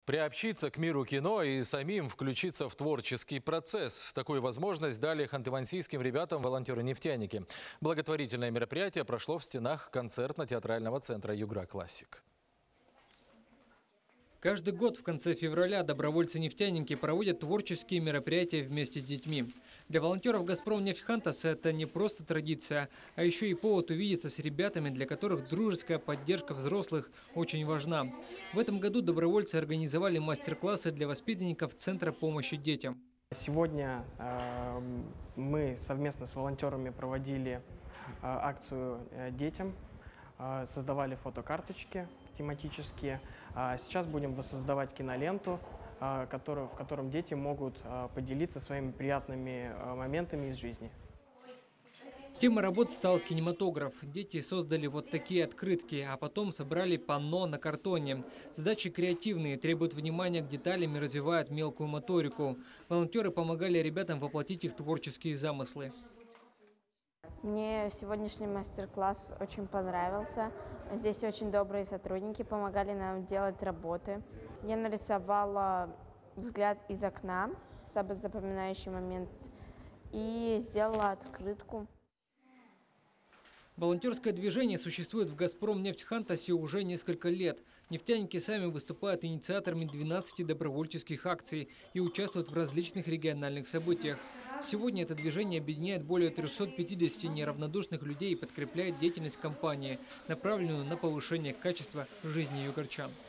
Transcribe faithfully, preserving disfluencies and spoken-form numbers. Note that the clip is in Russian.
Приобщиться к миру кино и самим включиться в творческий процесс. Такую возможность дали ханты-мансийским ребятам волонтеры-нефтяники. Благотворительное мероприятие прошло в стенах концертно-театрального центра «Югра Классик». Каждый год в конце февраля добровольцы-нефтяники проводят творческие мероприятия вместе с детьми. Для волонтеров «Газпромнефть-Хантас» это не просто традиция, а еще и повод увидеться с ребятами, для которых дружеская поддержка взрослых очень важна. В этом году добровольцы организовали мастер-классы для воспитанников Центра помощи детям. Сегодня э, мы совместно с волонтерами проводили э, акцию э, детям, э, создавали фотокарточки тематические. А сейчас будем воссоздавать киноленту, э, которую, в котором дети могут э, поделиться своими приятными э, моментами из жизни. Темой работы стал кинематограф. Дети создали вот такие открытки, а потом собрали панно на картоне. Задачи креативные, требуют внимания к деталям и развивают мелкую моторику. Волонтеры помогали ребятам воплотить их творческие замыслы. Мне сегодняшний мастер-класс очень понравился. Здесь очень добрые сотрудники помогали нам делать работы. Я нарисовала взгляд из окна, самый запоминающий момент, и сделала открытку. Волонтерское движение существует в «Газпромнефть-Хантасе» уже несколько лет. Нефтяники сами выступают инициаторами двенадцати добровольческих акций и участвуют в различных региональных событиях. Сегодня это движение объединяет более трёхсот пятидесяти неравнодушных людей и подкрепляет деятельность компании, направленную на повышение качества жизни югорчан.